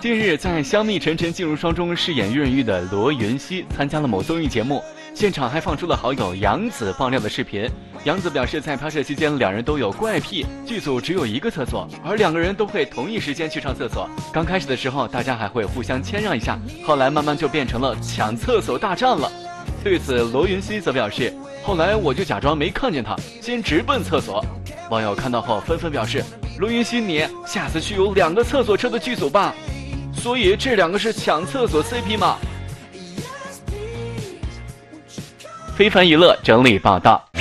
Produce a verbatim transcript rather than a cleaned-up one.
近日，在香蜜沉沉烬如霜中饰演越人玉的罗云熙参加了某综艺节目，现场还放出了好友杨紫爆料的视频。杨紫表示，在拍摄期间，两人都有怪癖，剧组只有一个厕所，而两个人都会同一时间去上厕所。刚开始的时候，大家还会互相谦让一下，后来慢慢就变成了抢厕所大战了。对此，罗云熙则表示，后来我就假装没看见他，先直奔厕所。网友看到后纷纷表示，罗云熙你下次去有两个厕所车的剧组吧。所以这两个是抢厕所 C P 吗？非凡娱乐整理报道。